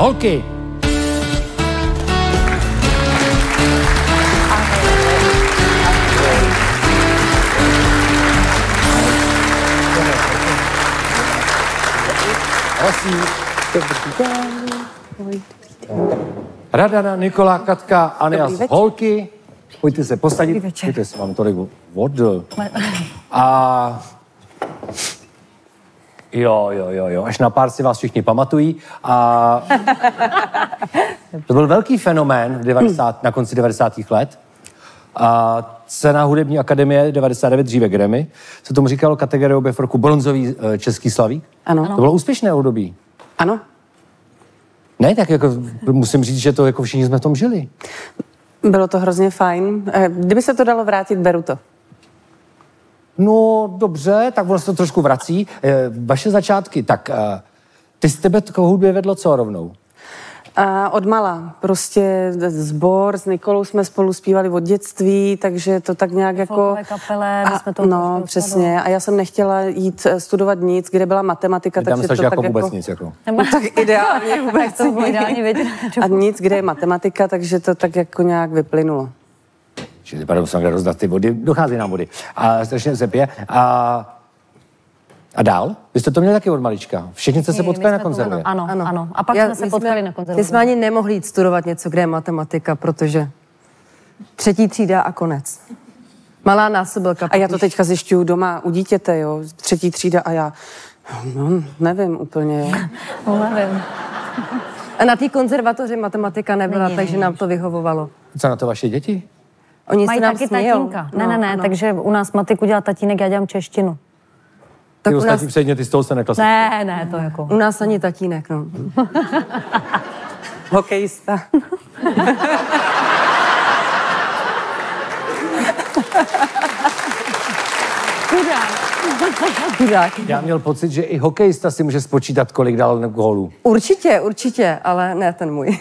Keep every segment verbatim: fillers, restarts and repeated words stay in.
holky. Radana, Nikola, Katka, Ania, holky. Pojďte se posadit. Pojďte se, mám tolik vod. A jo, jo, jo, jo. Až na pár si vás všichni pamatují. A to byl velký fenomén v devadesátých na konci devadesátých let. A cena Hudební akademie devadesát devět, dříve Grammy, se tomu říkalo kategorie objev roku bronzový český slavík. Ano. To bylo úspěšné období. Ano. Ne, tak jako musím říct, že to jako všichni jsme v tom žili. Bylo to hrozně fajn. Kdyby se to dalo vrátit, beru to. No, dobře, tak ono se to trošku vrací. Vaše začátky, tak ty z tebe k hudbě vedlo co rovnou? A od mala. Prostě sbor s Nikolou jsme spolu zpívali od dětství, takže to tak nějak jako... Folkové kapele, my jsme to... No, přesně. A já jsem nechtěla jít studovat nic, kde byla matematika, Tam takže to jako tak vůbec jako... nic, jako... Tak ideálně vůbec. to bylo ideálně vědět. A nic, kde je matematika, takže to tak jako nějak vyplynulo. Že vypadá, že rozdat ty vody, dochází nám vody. A strašně se pije. A... A dál? Vy jste to měli taky od malička. Všichni jste se potkali na konzervě. Ano, ano, ano. A pak Já, jsme se potkali na konzervě. My jsme ani nemohli jít studovat něco, kde je matematika, protože třetí třída a konec. Malá násobilka. A já to teďka zjišťuju doma u dítěte, jo, třetí třída a já, no, nevím úplně, jo. No, nevím. A na té konzervatoři matematika nebyla, Není, takže není. nám to vyhovovalo. Co na to vaše děti? Oni Mají se nám taky smějou. tatínka. Ne, No, ne, ne, ano. takže u nás matiku dělá tatínek, já dělám češtinu. Ty Tak u ostatní nás, předměty z toho se neklasifikují. Ne, ne, to jako... u nás ani tatínek, no. Hokejista. Chudák. Já měl pocit, že i hokejista si může spočítat, kolik dal gólů. Určitě, určitě, ale ne ten můj.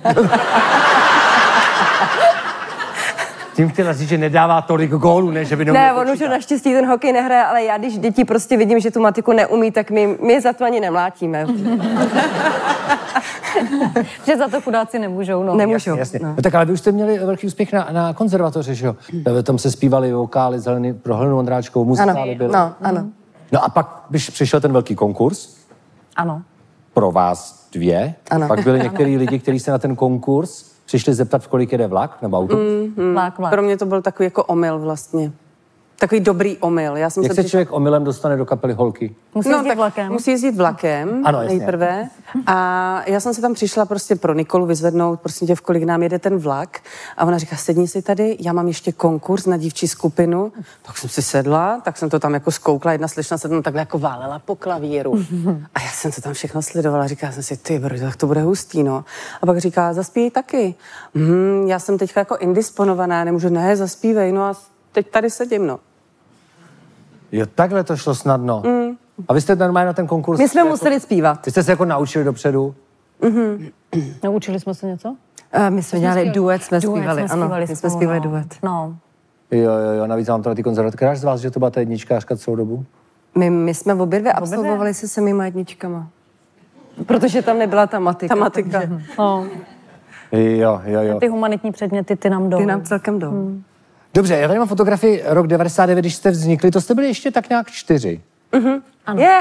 Tím chtěla říct, že nedává tolik gólů, ne, že by Ne, nemohl on už počítat. naštěstí ten hokej nehraje, ale já, když děti prostě vidím, že tu matiku neumí, tak my, my je za to ani nemlátíme. Že za to chudáci nemůžou, no. Nemůžou. Jasně, jasně. No. No tak ale vy už jste měli velký úspěch na, na konzervatoři, že jo? Tam se zpívali vokály z Heleny, pro Helenu Ondráčkovou, muzikály byly. No, ano. No a pak, když přišel ten velký konkurs, Ano. pro vás dvě, Ano. pak byli některý lidi, kteří se na ten konkurs přišli zeptat, v kolik jede vlak nebo autobus. Mm. Vlak, vlak. Pro mě to byl takový jako omyl vlastně. Takový dobrý omyl. Já jsem Jak se přišla- člověk omylem dostane do kapely holky? Musí No, jezdit tak vlakem. musí jezdit vlakem Ano, jasně. nejprve. A já jsem se tam přišla prostě pro Nikolu vyzvednout, prostě tě, v kolik nám jede ten vlak. A ona říká, sedni si tady, já mám ještě konkurs na dívčí skupinu. Tak jsem si sedla, tak jsem to tam jako zkoukla, jedna slečna se tam takhle jako válela po klavíru. A já jsem to tam všechno sledovala, říkala jsem si, ty bro, tak to bude hustý, no. A pak říká, zaspívej taky. Hm, já jsem teďka jako indisponovaná, nemůžu, ne, zaspívej, no a teď tady sedím, no. Jo, takhle to šlo snadno. Mm. A vy jste normálně na ten konkurs... My jsme jako, museli zpívat. Vy jste se jako naučili dopředu? Naučili jsme se něco? Uh, my jsme dělali duet, jsme Duet zpívali, jsme ano. zpívali My jsme spolu, zpívali no. duet. No. Jo, jo, jo, navíc mám tohle ty konzervativky. Kráš z vás, že to byla ta jedničkářka celou dobu? My, my jsme obě dvě absolvovali se samýma jedničkama. Protože tam nebyla ta matika. Ta matika. takže no. Jo, jo, jo. Ty humanitní předměty, ty nám jdou. Ty nám celkem jdou. Hmm. Dobře, já tady mám fotografii rok devadesát devět, když jste vznikli, to jste byli ještě tak nějak čtyři. Je. Yeah.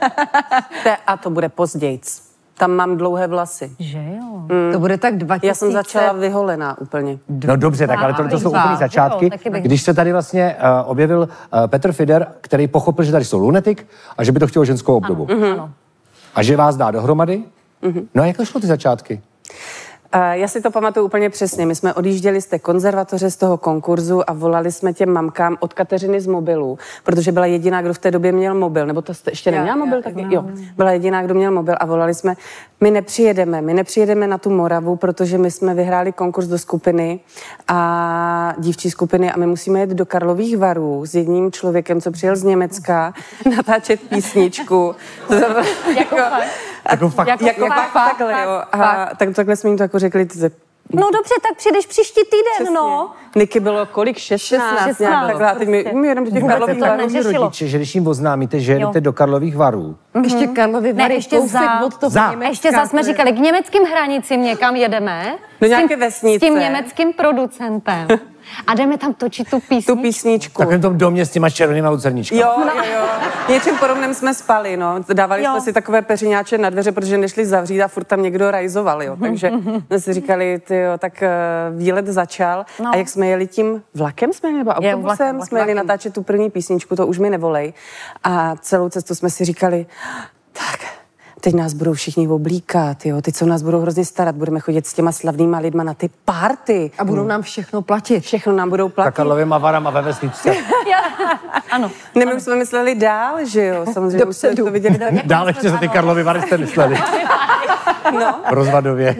A to bude pozdějc. Tam mám dlouhé vlasy. Že jo? Mm. To bude tak dva tisíce. Já jsem začala vyholená úplně. No dobře, tak ale to, to jsou dva, úplný začátky. jo, taky bych- Když se tady vlastně uh, objevil uh, Petr Fider, který pochopil, že tady jsou lunetik a že by to chtělo ženskou obdobu. Ano, ano. A že vás dá dohromady. No a jak to šlo ty začátky? Uh, já si to pamatuju úplně přesně. My jsme odjížděli z té konzervatoře, z toho konkurzu a volali jsme těm mamkám od Kateřiny z mobilu, protože byla jediná, kdo v té době měl mobil. Nebo to jste ještě neměla Já, mobil? já, Tak, já. jo, byla jediná, kdo měl mobil a volali jsme, my nepřijedeme, my nepřijedeme na tu Moravu, protože my jsme vyhráli konkurs do skupiny a dívčí skupiny a my musíme jet do Karlových Varů s jedním člověkem, co přijel z Německa, natáčet písničku. Jako fakt. Jako fakt. Jako, jako fakt, takhle, jo. A tak, takhle jsme jim to jako řekli, ty, No dobře, tak přijdeš příští týden, no. Niky bylo kolik? šestnáct. šestnáct. Takhle, a teď my, my jedeme do těch Vůbec Karlových to tak Varů. může rodiče, že když jim oznámíte, že jedete do Karlových Varů. Ještě Karlovy Ne, Vary, ještě kousek za, od toho za. Německa, ještě zase jsme to je- říkali, k německým hranicím někam jedeme. Do S tím- nějaké vesnice. S tím německým producentem. A jdeme tam točit tu písničku. Tu písničku. V takovém tom domě s těma červenýma lucerníčkama. Jo, jo, jo. Něčím podobným jsme spali, no. Dávali Jo. jsme si takové peřiňáče na dveře, protože nešli zavřít a furt tam někdo rajzoval, jo. Takže jsme si říkali, ty jo, tak uh, výlet začal. No. A jak jsme jeli tím vlakem, jsme jeli, nebo Je, autobusem, vlakem, vlakem. jsme jeli natáčet tu první písničku, to už mi nevolej. A celou cestu jsme si říkali, tak, teď nás budou všichni oblíkat, jo. Teď se o nás budou hrozně starat, budeme chodit s těma slavnýma lidma na ty party. A budou nám všechno platit. Všechno nám budou Za platit. Karlovýma Varama ve vesničce. Ano. Ne, my už jsme mysleli dál, že jo, samozřejmě už jsme Dopředu. to viděli. Dál ještě za ty Karlovy Vary jste mysleli. No. Rozvadově.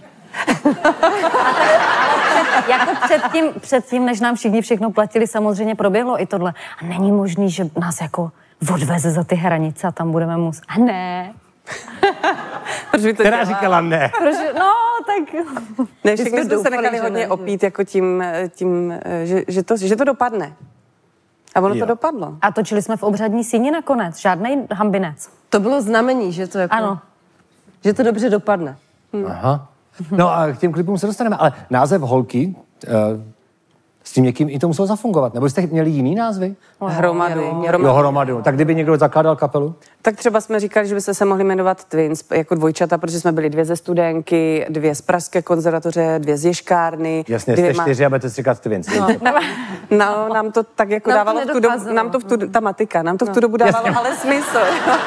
Jako předtím, předtím, než nám všichni všechno platili, samozřejmě proběhlo i tohle. A není možný, že nás jako odveze za ty hranice a tam budeme muset. A ne. Proč by to Která dělala? říkala ne. Protože, no, tak... Ne, všichni jsme jsme se doufali, nechali že hodně ne, opít jako tím, tím že, že, to, že to dopadne. A ono Jo. to dopadlo. A točili jsme v obřadní síni nakonec, žádnej hambinec. To bylo znamení, že to jako, Ano. že to dobře dopadne. Aha. No a k těm klipům se dostaneme, ale název Holky, uh, s tím někým i to muselo zafungovat. Nebo jste měli jiný názvy? Hromadu. Jo, Hromadu. hromadu. Tak kdyby někdo zakládal kapelu? Tak třeba jsme říkali, že by se se mohli jmenovat Twins, jako dvojčata, protože jsme byli dvě ze Studenky, dvě z Pražské konzervatoře, dvě z Ješkárny. Jasně, dvě jste čtyři a budete si říkat Twins. No. No, nám to tak jako Nám to dávalo v tu dobu, nedokázalo. nám to v tu, ta matika, nám to v tu dobu dávalo ale smysl.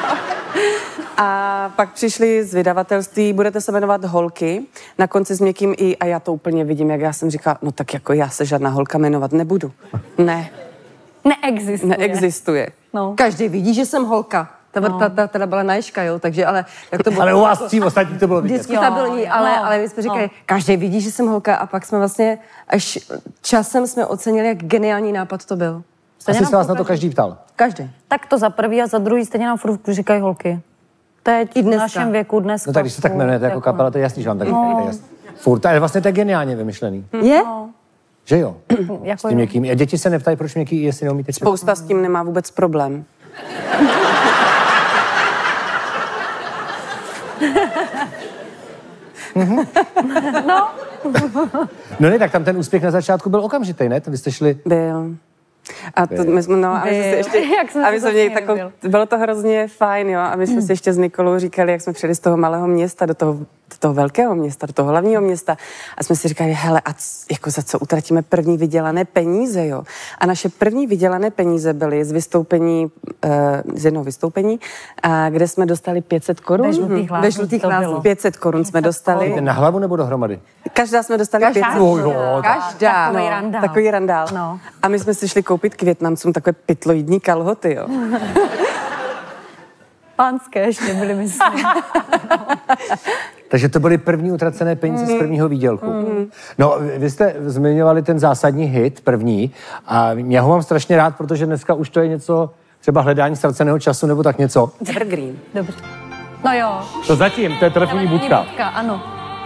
A pak přišli z vydavatelství, budete se jmenovat Holky, na konci s někým i, a já to úplně vidím, jak já jsem říkala, no tak jako já se žádná holka jmenovat nebudu. Ne, Neexistuje. neexistuje. No. Každý vidí, že jsem holka. Ta, no. ta, ta teda byla Naježka, jo, takže ale jak to bylo... Ale u vás tří ostatní to bylo vidět. Diskutabilní, Jo, ale, no, ale my jsme říkali, no. každý vidí, že jsem holka a pak jsme vlastně až časem jsme ocenili, jak geniální nápad to byl. Asi se vás na to každý ptal. Každý. Tak to za prvý a za druhý stejně nám furt říkají holky. Teď I v dneska. našem věku dnes. No tak když se tak jmenujete jako kapela, to je jasný, že vám tak No. to je jasný. Furt, ale vlastně to je geniálně vymyšlený. Je? Že jo? Jako S tím někým. A děti se neptají, proč něký, jestli neumíte zpěvat. Spousta s tím nemá vůbec problém. No ne, tak tam ten úspěch na začátku byl okamžitý, ne? Vy jste šli... Byl. A to, my jsme, no, a my jsme si ještě, Jak jsme a se my jsme měli zasměli, takovou, bylo to hrozně fajn, jo, a my jsme si ještě s Nikolou říkali, jak jsme přijeli z toho malého města do toho, do toho velkého města, do toho hlavního města, a jsme si říkali, hele, a c, jako za co utratíme první vydělané peníze, jo. A naše první vydělané peníze byly z vystoupení, uh, z jednoho vystoupení, a kde jsme dostali pět set korun. Ve žlutých Mhm. lázních Ve žlutých to bylo. lázních. pět set korun jsme dostali. Na hlavu nebo dohromady? Každá jsme dostali Každá? pět set Oh, jo, tak. Každá. Takový randál. Takový randál. No. A my jsme si šli koupit k Vietnamcům takové pytloidní kalhoty, jo. Pánské ještě byly, myslím. Takže to byly první utracené peníze z prvního výdělku. No, vy jste zmiňovali ten zásadní hit, první, a já ho mám strašně rád, protože dneska už to je něco, třeba hledání ztraceného času nebo tak něco. Evergreen. Dobře. No jo. To zatím, to je telefonní budka. budka, ano.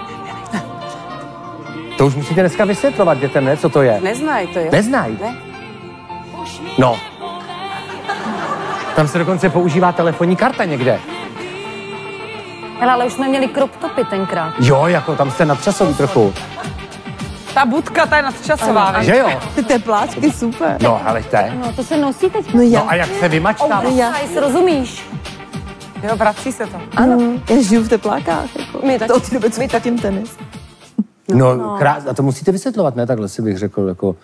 To už musíte dneska vysvětlovat dětem, ne, co to je. Neznají to, jo? Neznají. Ne? No. Tam se dokonce používá telefonní karta někde. Hele, ale už jsme měli crop topy tenkrát. Jo, jako tam jste nadčasový trochu. Ta budka, ta je nadčasová, víš? Že jo? Ty tepláčky, super. No, ale te. No, to se nosí teď. No já, No a jak se vymačtá? Oversize, rozumíš? jo, vrací se to. ano, já žiju v teplákách, jako. My taky. To od té doby, co fotím tenis. No, krás, a to musíte vysvětlovat, ne? Takhle si bych řekl, jako...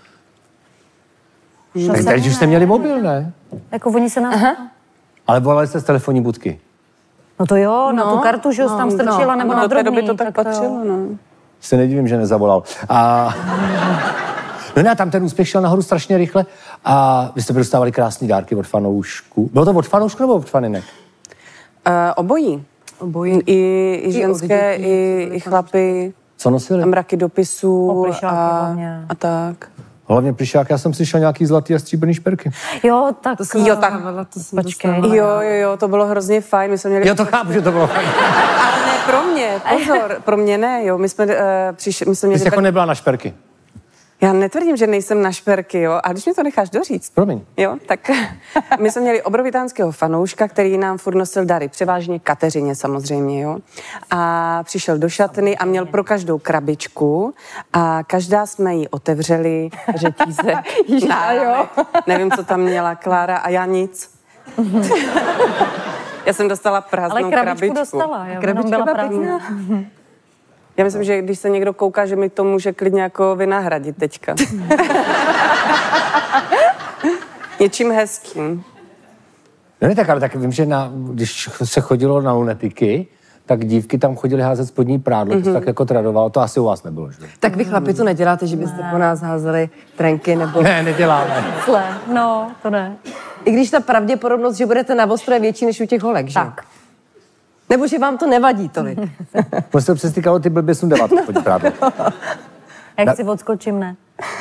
To Tak se teď už ne. jste měli mobil, ne? Jako oni se nás... Ale volali jste z telefonní budky. No to jo, na No, tu kartu, že jo, no, tam strčila, nebo no, na do té doby drobný. to tak jo. patřilo, no. Se nedivím, že nezavolal. A... No ne, a tam ten úspěch šel nahoru strašně rychle a vy jste dostávali krásný dárky od fanoušků. Bylo to od fanoušků nebo od faninek? Uh, obojí. Obojí. I, i ženské, dětí, i, i chlapy. Co nosili? A mraky dopisů Oplišáky a, hlavně. a tak. Hlavně plišák, já jsem slyšel nějaký zlatý a stříbrný šperky. Jo, tak... To jsem Jo, tak- dostávala, to jsem Počkej. dostávala. Jo, jo, jo, to bylo hrozně fajn. My jsme měli... Jo, to chápu, že to bylo fajn. Ale ne, pro mě, pozor, pro mě ne, jo. My jsme uh, přišli, my jsme Ty měli... jsi jako nebyla na šperky. Já netvrdím, že nejsem na šperky, jo, a když mi to necháš doříct. Promiň. Jo, tak my jsme měli obrovitánského fanouška, který nám furt nosil dary, převážně Kateřině samozřejmě, jo. A přišel do šatny a měl pro každou krabičku a každá jsme ji otevřeli, řetízek, jo. Nevím, co tam měla Klára a já nic. Já jsem dostala prázdnou Ale krabičku krabičku. dostala, jo, Krabička byla byla prázdná. Já myslím, že když se někdo kouká, že mi to může klidně jako vynahradit teďka. Něčím hezkým. No ne tak, ale tak vím, že na, když se chodilo na lunetiky, tak dívky tam chodily házet spodní prádlo, mm-hmm. to tak jako tradovalo, to asi u vás nebylo, že? Tak vy chlapi to neděláte, že byste po nás házeli trenky nebo... Ne, neděláme. Zle, no, to ne. I když ta pravděpodobnost, že budete na ostro je větší než u těch holek, že? Tak. Nebo že vám to nevadí tolik. Prostě přes ty kalhoty blbě sundávat no, spodní prádlo. Jak Na- si odskočím, ne?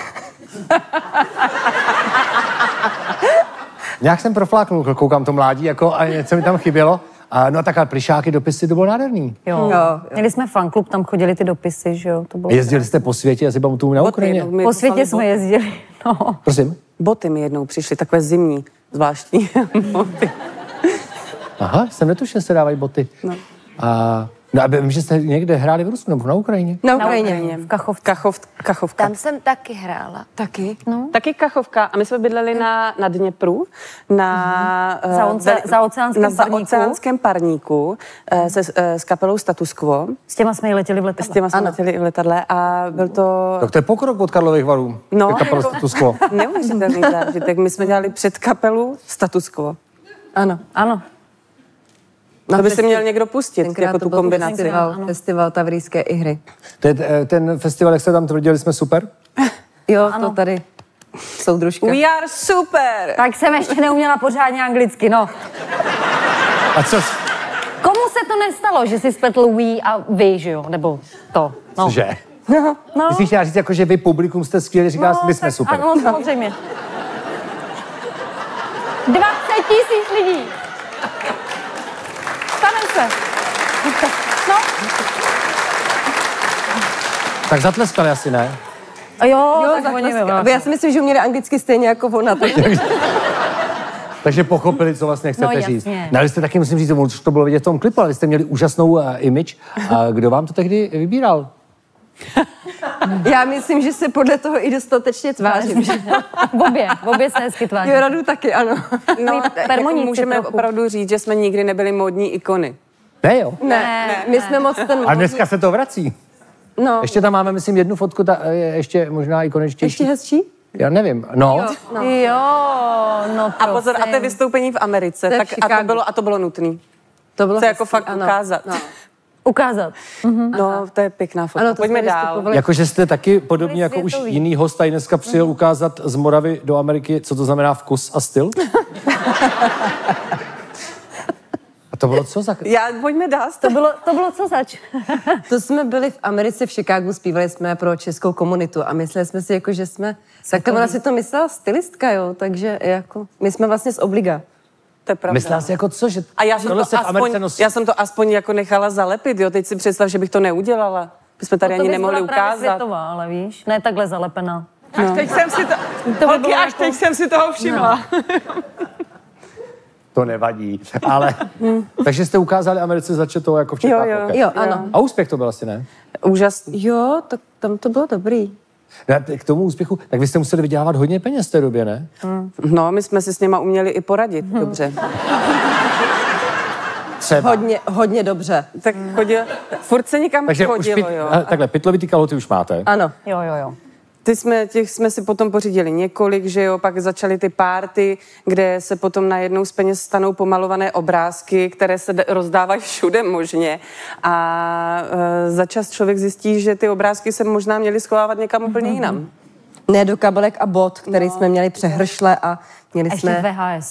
Nějak jsem profláknul, koukám to mládí, jako, a něco mi tam chybělo. A, no a tak ale plišáky, dopisy, to bylo nádherný. Jo. Jo, jo. Měli jsme fanklub, tam chodili ty dopisy, že jo? To bylo Jezdili jste po světě, já si pamatuju na Ukrajině. Boty, mi po poslali světě jsme boty. jezdili, no. Prosím? Boty mi jednou přišly, takové zimní, zvláštní boty. Aha, jsem netušil, že se dávají boty. No. A, no a vím, že jste někde hráli v Rusku nebo na Ukrajině. Na Na Ukrajině. Ukrajině, v Kachovce. Kachov, kachovka. Tam jsem taky hrála. Taky. No. Taky Kachovka. A my jsme bydleli na, na Dněpru, na, Za eh, oce- veli- za oceánském na parníku. oceánském parníku eh, se, eh, s kapelou Status Quo. S těma jsme i letěli v S letadle. těma jsme letěli i v letadle a byl to Tak to je pokrok od Karlových Varů. No, To je kapela jako- Status Quo. neuvěřitelný zážitek. My jsme dělali před kapelu Status Quo. Ano. Ano. To by festi- si měl někdo pustit, Tenkrát jako to tu byl kombinaci. Festival, Ano. festival Tavrijské i hry. To je eh, ten festival, jak se tam tvrdili, jsme super. Jo, Ano. to tady soudružka. We are super! Tak jsem ještě neuměla pořádně anglicky, no. A co? Komu se to nestalo, že si spletl we a vy, že jo? Nebo to, no. Cože? No. Myslíš, chtěla říct, jako, že vy publikum jste skvělí, říkáš, my jsme tak super. Ano, samozřejmě. dvacet tisíc lidí. Stane se. No. Tak zatleskali asi, ne? A jo, Jo, tak tak oni vlastně, já si myslím, že uměli anglicky stejně jako ona. Takže... Takže pochopili, co vlastně chcete No, říct. jasně. No, ale jste taky, musím říct, že to bylo vidět v tom klipu, ale vy jste měli úžasnou uh, image. A kdo vám to tehdy vybíral? Já myslím, že se podle toho i dostatečně tvářím. že- V obě, v obě se hezky tváří. Jo, radu taky, ano. No, jako permoníci můžeme trochu. opravdu říct, že jsme nikdy nebyli módní ikony. Ne, jo. Ne, ne, my jsme moc ten... A dneska se to vrací. No, Ještě tam máme, myslím, jednu fotku, ta je ještě možná ikoničtější. ještě hezčí? Já nevím. No, No. Jo, no A pozor, a to je vystoupení v Americe, To je v tak a to Chicagu. bylo, a to bylo nutný. To bylo To je jako hezký, fakt ano. ukázat. No. ukázat. No, to je pěkná fotka. Ano, to Pojďme jsme dál. vystupovali. jakože jste taky podobně jako už světový. jiný host tady dneska přijel ukázat z Moravy do Ameriky, co to znamená vkus a styl. A to bylo co za... Já, pojďme dál. To bylo, to bylo co zač? To jsme byli v Americe, v Chicagu, zpívali jsme pro českou komunitu a mysleli jsme si, jako, že jsme... Tak to ona si to myslela stylistka, jo, takže jako... My jsme vlastně z obliga. To je pravda. Myslela si jako co, že A já jsem, tohle to se v Americe aspoň, nosí? já jsem to aspoň jako nechala zalepit, jo. Teď si představ, že bych to neudělala. My jsme tady No to ani bys nemohli byla právě ukázat. světová, ale víš, ne takhle zalepená. Až teď jsem si to... To by Holky, bylo až jako- teď jsem si toho všimla. To nevadí, ale... Takže jste ukázali Americe začetou jako v Čechách. Jo, jo. ok. Jo, ano. A úspěch to byl asi, ne? Úžasný. Jo, tak tam to bylo dobrý. Ne, k tomu úspěchu, tak vy jste museli vydělávat hodně peněz v té době, ne? No, my jsme si s něma uměli i poradit. Dobře. Třeba. Hodně, hodně dobře. Tak chodil, furt se nikam Takže už chodilo, pit, jo. hele, takhle, pytlovitý kalhoty už máte. Ano. Jo, jo, jo. Ty jsme, těch jsme si potom pořídili několik, že jo, pak začaly ty párty, kde se potom najednou z peněz stanou pomalované obrázky, které se d- rozdávají všude možně. A e, za čas člověk zjistí, že ty obrázky se možná měly schovávat někam úplně jinam. Ne do kabelek a bot, který no. jsme měli přehršle a měli Ještě jsme... V H S ek.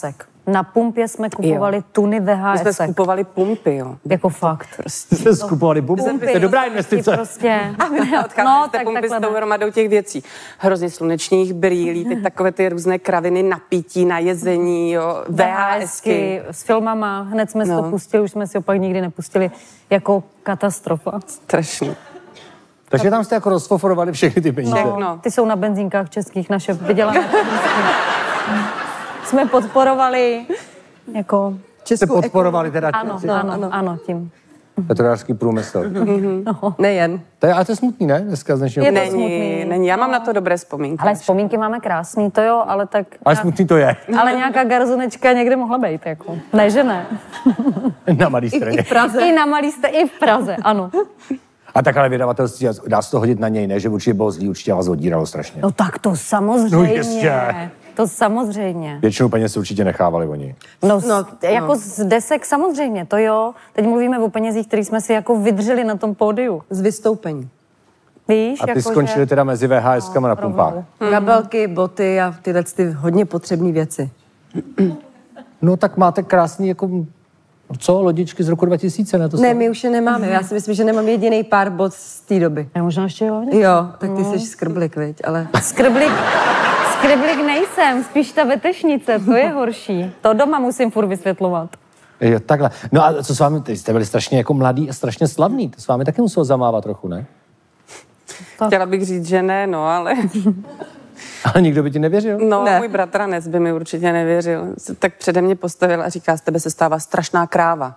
Na pumpě jsme kupovali Jo. tuny My V H jsme S. skupovali pumpy, jo. Jako fakt. Jste skupovali bubu? To je dobrá investice. Prostě. Odcházeli No, jste tak pumpy s takhle tou ne. hromadou těch věcí. Hrozně slunečních brýlí, teď takové ty různé kraviny na pití, na jezení, jo. VHSky. S filmama, hned jsme si No. to pustili, už jsme si opak nikdy nepustili. Jako katastrofa. Strašný. Takže tam jste jako rozfoforovali všechny ty peníze. Všechno. Ty jsou na benzínkách českých, naše vydělané peníze. Jsme podporovali jako... Jste podporovali teda Ano, ty- ano, ano, ano, tím. petrodářský průmysl. Nejen. To je, ale to je smutný, ne? Dneska z dnešního Je to pohledu. smutný. Není, není. Já mám na to dobré vzpomínky. Ale vzpomínky máme krásný, to jo, ale tak... Ale smutný to je. Ale nějaká garzonečka někde mohla být, jako. Ne, že ne. Na malý straně. I na malý jste, i v Praze, ano. A tak ale vydavatelství, dá se to hodit na něj, ne? Že určitě bylo zlý, určitě vás odíralo strašně. No tak to samozřejmě. No jistě. To samozřejmě. Většinou peněz si určitě nechávali oni. No, No, no jako z desek samozřejmě, to jo. Teď mluvíme o penězích, které jsme si jako vydřeli na tom pódiu. Z vystoupení. Víš, A ty jako, skončili že... teda mezi VHSkama na pumpách. rovnou. Kabelky, boty a tyhle ty hodně potřebné věci. No tak máte krásný jako... Co? Lodičky z roku dva tisíce, ne? To Ne, jsou- my už je nemáme. Já si myslím, že nemám jediný pár bot z té doby. Je možná ještě jo? Jo, tak ty jsi skrblik, viď, ale... Skrblik, skrblik nejsem, spíš ta vetešnice, to je horší. To doma musím furt vysvětlovat. Jo, takhle. No a co s vámi, ty jste byli strašně jako mladý a strašně slavný, to s vámi taky muselo zamávat trochu, ne? Chtěla bych říct, že ne, no, ale... Ale nikdo by ti nevěřil. No, Ne. můj bratranec by mi určitě nevěřil. Se tak přede mě postavil a říká, z tebe se stává strašná kráva.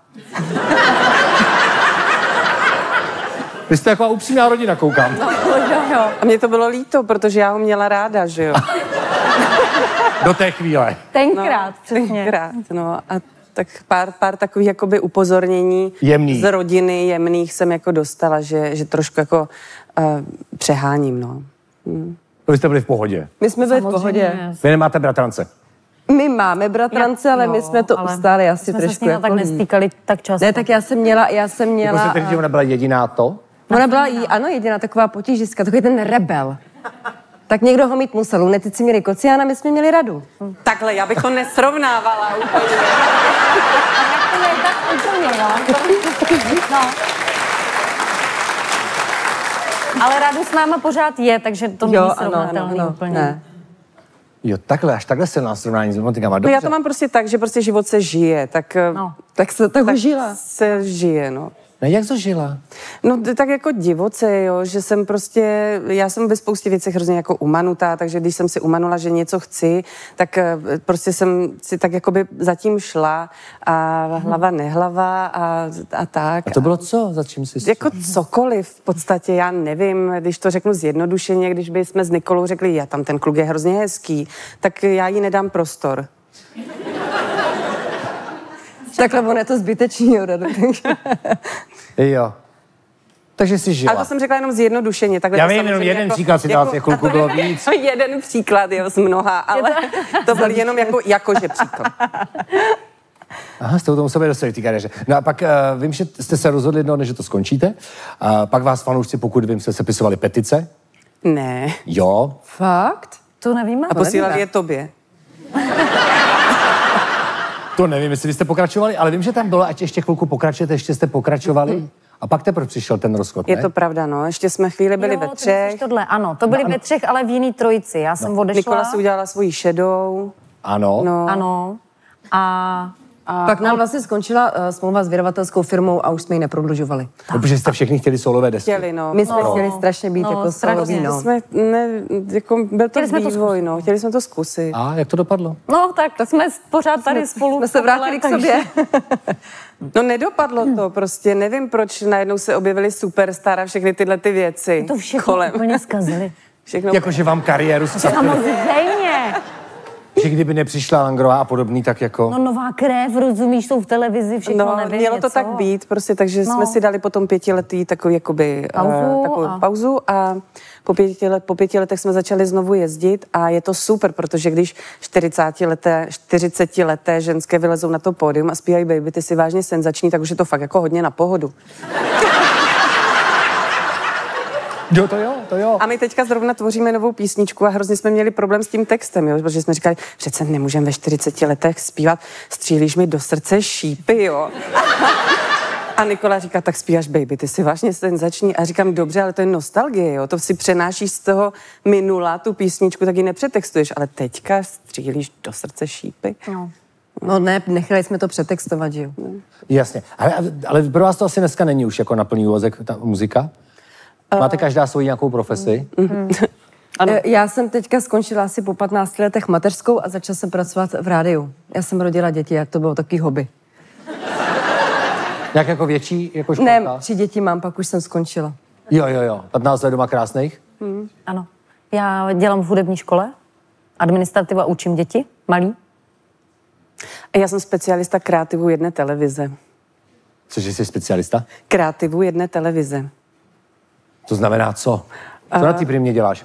Vy jste taková upřímná rodina, koukám. Jo, jo. A mě to bylo líto, protože já ho měla ráda, že jo. Do té chvíle. Tenkrát, přesně. Tenkrát, no. A tak pár, pár takových jakoby upozornění Jemných. z rodiny jemných jsem jako dostala, že, že trošku jako uh, přeháním, no. Vy jste byli v pohodě. My jsme byli v pohodě. Samozřejmě. Vy nemáte bratrance. My máme bratrance, ale my Jo, jsme to ale ustáli asi jsme se s trošku nimi jako tak líp. nestýkali tak často. Ne, tak já jsem měla, já jsem Jako měla... jste že ona byla jediná to? Ona byla jí, ano, jediná taková potížiska, takový ten rebel. Tak někdo ho mít musel. Lunetici měli kociána, my jsme měli radu. Takhle, já bych to nesrovnávala úplně. To je tak úplně, no. No. Ale Radu s náma pořád je, takže to není Jo, ano, srovnatelný ano, ano, úplně. ne. Jo, takhle, až takhle silná srovnání s romantikama. No Dobře. já to mám prostě tak, že prostě život se žije, tak, No. Tak se tak tak užila. se žije, no. Ne, jak to žila? No t- tak jako divoce, jo, že jsem prostě, já jsem ve spoustě věcech hrozně jako umanutá, takže když jsem si umanula, že něco chci, tak eh, prostě jsem si tak jakoby zatím šla a hlava nehlava a, a tak. A to bylo co? Za čím jsi? Jako cokoliv v podstatě, já nevím, když to řeknu zjednodušeně, když by jsme s Nikolou řekli, já tam ten kluk je hrozně hezký, tak já jí nedám prostor. Takhle on je to zbytečný, jo, Radu. Jo. Takže jsi žila. Ale to jsem řekla jenom zjednodušeně. Takhle Já to vím, samozřejmě jenom jeden jako- příklad si dala, těch kluků bylo víc. Jeden příklad, jo, z mnoha, ale to byl jenom jako, jakože příklad. Aha, jste u toho museli dostat v té kariéře. No a pak uh, vím, že jste se rozhodli jednoho dne, že to skončíte. A pak vás fanoušci, pokud vím, jste sepisovali petice. Ne. Jo. Fakt? To nevíme. A posílali je tobě. To nevím, jestli vy jste pokračovali, ale vím, že tam bylo, ať ještě chvilku pokračujete, ještě jste pokračovali. A pak teprve přišel ten rozchod, Je ne? to pravda, no. Ještě jsme chvíli byli Jo, ve ty třech. myslíš Tohle, ano, to byli No, ve ano. třech, ale v jiný trojici. Já jsem odešla. Nikola si udělala svoji šedou. Ano. No. Ano. A A pak nám vlastně skončila uh, smlouva s vydavatelskou firmou a už jsme ji neprodlužovali. No, protože jste všichni chtěli solové desky. Chtěli, no. My jsme No. chtěli strašně být No, jako strašně. solový, no. Jsme, ne, jako, byl to Chtěli jsme to vývoj, no. Chtěli jsme to zkusit. A jak to dopadlo? no, tak jsme pořád tady spolu. Jsme se vrátili k sobě. No nedopadlo to prostě. Nevím, proč najednou se objevily superstar a všechny tyhle ty věci To všechno kolem. úplně zkazili. Všechno. Jakože vám kariéru zkazili. Samozřejmě. Že kdyby nepřišla Langrová a podobný, tak jako... No nová krev, rozumíš, jsou v televizi, všechno No, nevím, mělo to něco. tak být, prostě, takže No. jsme si dali potom pětiletý takový, jakoby, Pauzu uh, takovou a- pauzu a po pěti, let, po pěti letech jsme začali znovu jezdit a je to super, protože když čtyřicetileté, čtyřicetileté ženské vylezou na to pódium a zpívají Baby, ty si vážně senzační, tak už je to fakt jako hodně na pohodu. Jo, to jo, to jo. A my teďka zrovna tvoříme novou písničku a hrozně jsme měli problém s tím textem, jo? Protože jsme říkali, přece nemůžeme ve čtyřiceti letech zpívat Střílíš mi do srdce šípy, jo. A Nikola říká, tak zpíváš Baby, ty si vážně senzační. A říkám, dobře, ale to je nostalgie, jo. To si přenášíš z toho minula, tu písničku, tak ji nepřetextuješ, ale teďka Střílíš do srdce šípy. No. No ne, nechali jsme to přetextovat, že jo. Jasně, ale, ale pro vás to asi dneska není už jako na plný úvazek ta muzika? Máte každá svoji nějakou profesi? Mm-hmm. Ano. Já jsem teďka skončila asi po patnácti letech mateřskou a začala jsem pracovat v rádiu. Já jsem rodila děti, jak to bylo takový hobby. Jak jako větší, jako školka? Ne, tři děti mám, pak už jsem skončila. Jo, jo, jo. patnáct let doma krásných? Hmm. Ano. Já dělám v hudební škole, administrativa, učím děti, malí. Já jsem specialista kreativu jedné televize. Cože jsi specialista? Kreativu jedné televize. To znamená co? Co uh... na té primě děláš?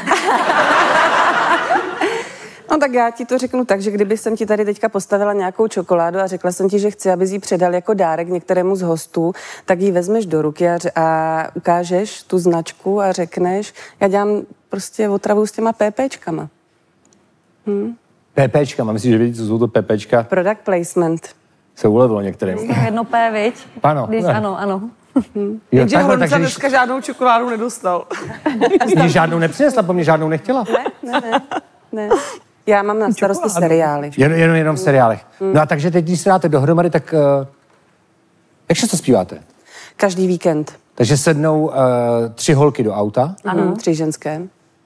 No tak já ti to řeknu tak, že kdyby jsem ti tady teďka postavila nějakou čokoládu a řekla jsem ti, že chci, aby ji předal jako dárek některému z hostů, tak ji vezmeš do ruky a, a ukážeš tu značku a řekneš, já dělám prostě otravu s těma PPčkama. Hm? PPčka, mám si, že vidíte, co jsou to PPčka? Product placement. Se ulevilo některým. Jedno P, viď? Ano. Když, ano, ano. Hm. Takže Honza dneska žádnou čokoládu nedostal. Mě žádnou nepřinesla, po mě žádnou nechtěla. Ne, ne, ne. ne. Já mám na starosti seriály. Jen, jenom, jenom v seriálech. No a takže teď, když se dáte dohromady, tak uh, jak často zpíváte? Každý víkend. Takže sednou uh, tři holky do auta. Ano, mm. tři ženské.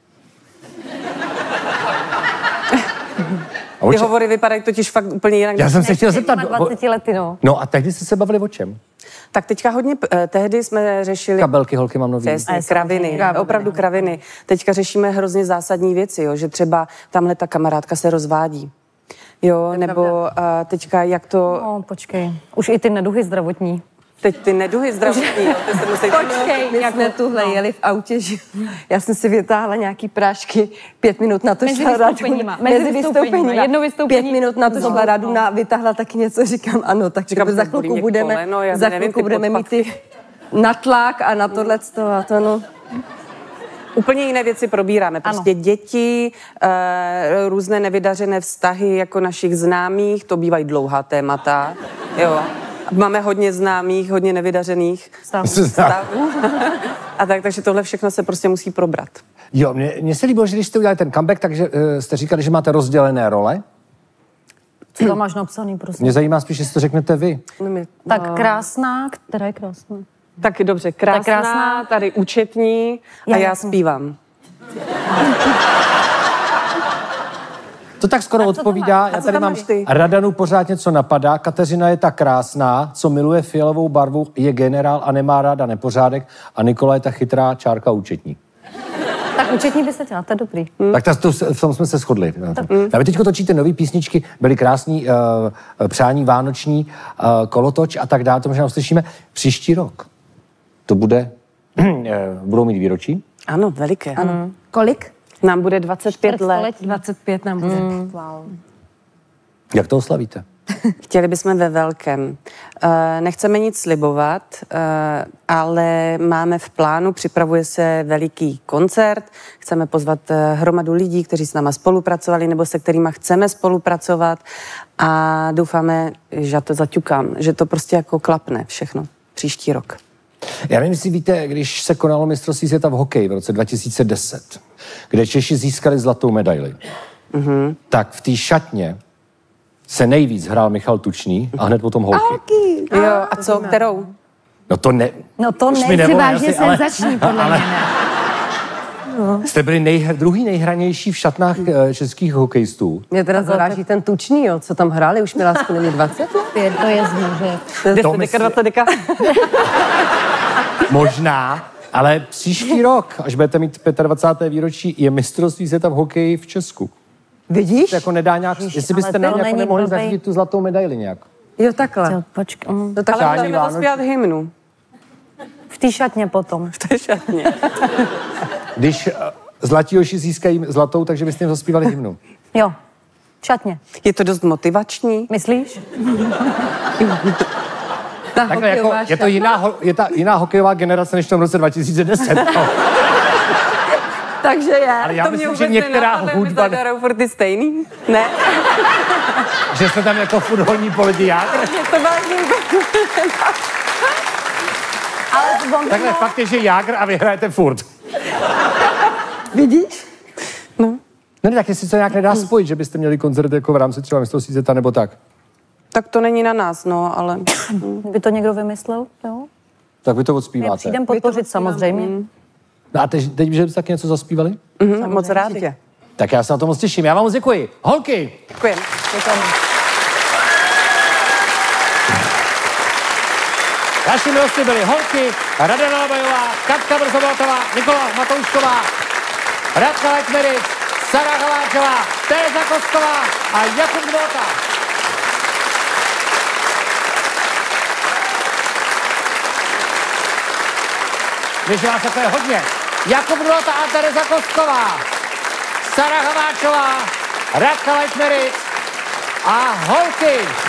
Ty hovory vypadají totiž fakt úplně jinak. Já jsem se chtěl zeptat. dvaceti lety, no. No a tehdy jste se bavili o čem? Tak teďka hodně, eh, tehdy jsme řešili... Kabelky, holky mám nový. Přesně, kraviny, kraviny, opravdu kraviny. Teďka řešíme hrozně zásadní věci, jo, že třeba tamhle ta kamarádka se rozvádí. Jo, nebo uh, teďka jak to... No, počkej, už i ty neduhy zdravotní. Teď ty neduhy zdravotní, jo, ty se musí... Počkej, my jsme tuhle no. jeli v autě, že já jsem si vytáhla nějaký prášky, pět minut na to mezi šla radu. Vystoupeníma, mezi vystoupeníma, jedno vystoupení. Pět minut na to šla radu, na, vytáhla taky něco, říkám ano, tak říkám, za chvilku budeme, koleno, za nevím, chvilku budeme mít ty natlak a na tohleto a to no. Úplně jiné věci probíráme. Prostě ano. děti, e, různé nevydařené vztahy jako našich známých, to bývají dlouhá témata, jo. Máme hodně známých, hodně nevydařených stavů. A tak, takže tohle všechno se prostě musí probrat. Jo, mně, mně se líbilo, že když jste udělali ten comeback, takže uh, jste říkali, že máte rozdělené role. Co tam máš napsaný, prosím? Mě zajímá spíš, jestli to řeknete vy. No my, tak no. krásná, která je krásná? Taky dobře, krásná, krásná. Tady účetní a já, já zpívám. To tak skoro a odpovídá. Já tady mám Radanu pořád něco napadá. Kateřina je ta krásná, co miluje fialovou barvu, je generál a nemá ráda nepořádek. A Nikola je ta chytrá čárka účetní. Tak účetní by se dělala, to je dobrý. Hmm. Tak ta, to, v tom jsme se shodli. Hmm. A vy teďko točíte nový písničky, byly krásný uh, přání vánoční, uh, kolotoč a tak dále, to možná uslyšíme. Příští rok to bude, budou mít výročí? Ano, veliké. Ano. Hmm. Kolik? Nám bude dvacet pět let. dvacet pět nám bude. Mm. Wow. Jak to oslavíte? Chtěli bychom ve velkém. Nechceme nic slibovat, ale máme v plánu, připravuje se veliký koncert. Chceme pozvat hromadu lidí, kteří s náma spolupracovali nebo se kterými chceme spolupracovat a doufáme, že to zaťukám, že to prostě jako klapne všechno příští rok. Já nevím, jestli víte, když se konalo mistrovství světa v hokeji v roce dva tisíce deset, kde Češi získali zlatou medaili, mm-hmm. tak v té šatně se nejvíc hrál Michal Tučný a hned potom holky. A jo, a co, kterou? No to ne... No to ne, vážně senzační, podle ale, mě ne. No. Jste byli nejhr, druhý nejhranější v šatnách uh, českých hokejistů. Mě teda zaráží ten Tučný, jo, co tam hráli, už měla aspoň dvacet let. To je znovu. deset deka, dvacet deka. Možná, ale příští rok, až budete mít dvacáté páté výročí, je mistrovství světa v hokeji v Česku. Vidíš? To jako nedá nějak, Jež, jestli byste nám jako nemohli blbej. zařídit tu zlatou medaili nějak. Jo, takhle. Jo, počkej. Mm. No, tak ale můžeme zaspívat hymnu. V té šatně potom. V té šatně. Když uh, zlatíhoši získají zlatou, takže byste jim zaspívali hymnu. Jo, šatně. Je to dost motivační. Myslíš? Takhle jako, je to jiná, je ta jiná hokejová generace než v tom roce dva tisíce deset. No. Takže je. Ale já to myslím, mě že vůbec některá nenapadlo, hudba, myslíte, hrajou furt ty stejný? Ne. že jste tam jako furt honí politiátor. to vážně vůbec. Ale on Takhle fakt je, že Jágr a vy hrajete furt. Vidíš? No. No ne, tak jestli se nějak nedá spojit, že byste měli koncert jako v rámci třeba mistrovství světa nebo tak. Tak to není na nás, no, ale... by to někdo vymyslel, jo? Tak vy to My odspíváte. přijdem podpořit samozřejmě. No a teď, teď že taky něco zaspívali? Mhm, moc rádi. Tak já se na to moc těším. Já vám moc děkuji. Holky! Děkujeme. Děkujeme. Našimi hosty byly Holky, Radana Labajová, Katka Brzobotová, Nikola Matoušková, Radka Leitmeris, Sara Haláčová, Tereza Kosková a Jakub Dvota. Když vás to je hodně. Jakub Dvota a Tereza Kosková, Sara Haláčová, Radka Leitmeris a Holky.